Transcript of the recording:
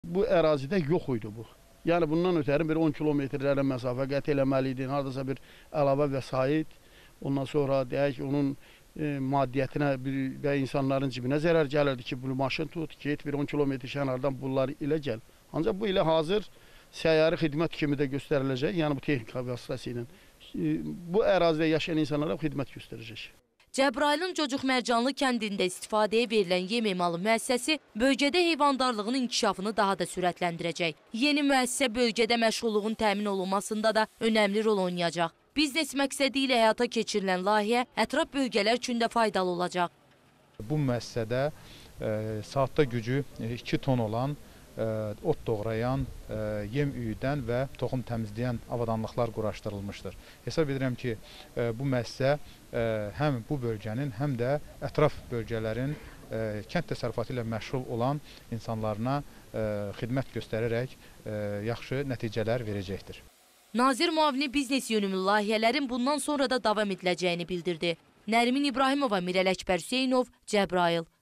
bu ərazidə yox idi bu. Yəni bundan ötəri bir 10 kilometrlərlə məsafə qət eləməli idi. Hardasa bir əlavə vəsait, ondan sonra deyək onun maddiyyətinə və insanların cibinə zərər gəlirdi ki, bu maşın tut, get bir 10 kilometr kənardan bunlar ilə gəl. Ancaq bu ilə hazır səyyari xidmət kimi də göstəriləcək, yəni bu texnika vasitəsilə. Bu ərazidə yaşayan insanlara xidmət göstərəcək. Cəbrayılın Cocuq Mərcanlı kəndində istifadəyə verilən yem emalı müəssisəsi bölgədə heyvandarlığın inkişafını daha da sürətləndirəcək. Yeni müəssisə bölgədə məşğulluğun təmin olunmasında da önəmli rol oynayacaq. Biznes məqsədi ilə həyata keçirilən layihə ətraf bölgələr üçün də faydalı olacaq. Bu müəssisədə saatda gücü 2 ton olan ot doğrayan, yem üyüdən və toxum təmizləyən avadanlıqlar quraşdırılmışdır. Hesab edirəm ki, bu müəssisə həm bu bölgənin, həm də ətraf bölgələrin kənd təsərrüfatı ilə məşğul olan insanlarına xidmət göstərərək yaxşı nəticələr verəcəkdir. Nazir müavini biznes yönümlü layihələrin bundan sonra da davam ediləcəyini bildirdi. Nərimin İbrahimova, Mirəl Əkbər Hüseynov, Cəbrayıl.